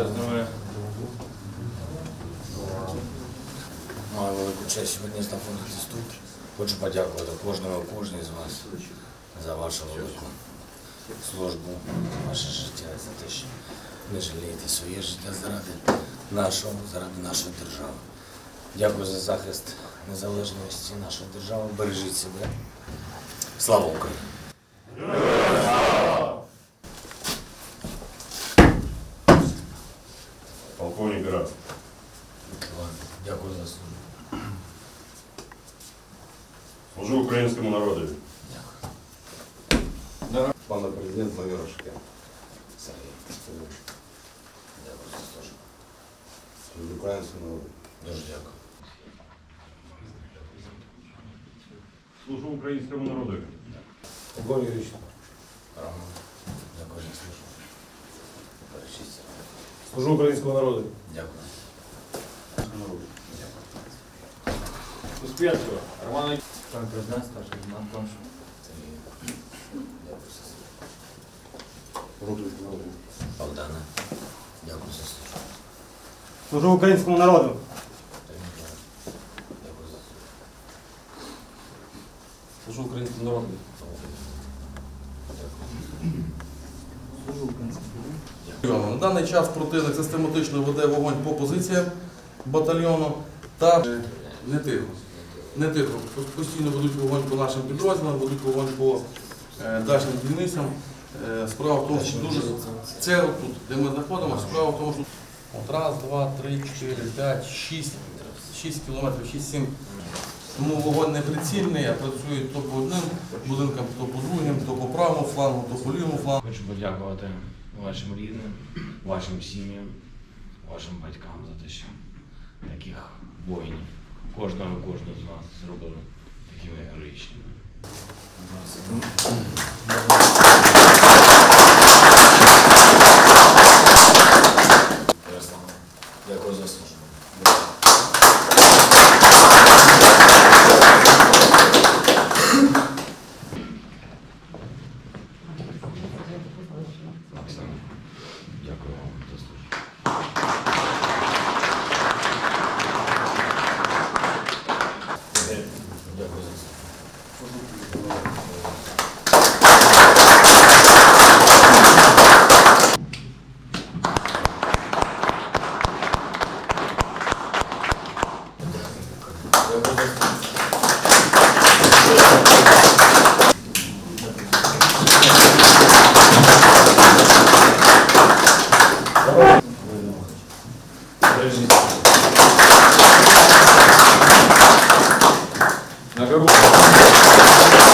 почесними. Маю велику честь сьогодні знаходитись тут. Хочу подякувати кожному і кожній з вас за вашу велику службу, ваше життя, за те, що не жалієте своє життя заради нашої держави. Дякую за захист незалежності нашої держави. Бережіть себе. Слава Україні! Полковник Град. Дякую за службу. Служу українському народу. Дякую. Пане президент, майор Шкет. Сергій. Дякую за службу. Служу українському народу. Дуже дякую. Служу українському народу. Полковник Юрійович. Роман. Дякую за службу. Бережіть себе. Служу українському народу. Дякую. Успенського. Роман. Пан президент, старший лейтенант Томшин. Сергій. Дякую за службу. Рутульського народу. Богдана. Дякую за службу. Служу українському народу. Дякую за службу. Служу українському народу. На даний час противник систематично веде вогонь по позиціям батальйону та не тихо. Постійно ведуть вогонь по нашим підрозділам, ведуть вогонь по дачним дільницям. Справа в тому, що дуже це тут, де ми знаходимося, справа в тому, що раз, два, три, 4, 5, 6 кілометрів, 6-7. Тому вогонь не прицільний, а працюють то по одним будинкам, то по другим, то по правому флангу, то по лівому флангу. Хочу подякувати вашим рідним, вашим сім'ям, вашим батькам за те, що таких воїнів, кожного з вас зробили такими героїчними. Ярослав, дякую за службу. Оксана, дякую вам за службу. Дякую за службу. На гору.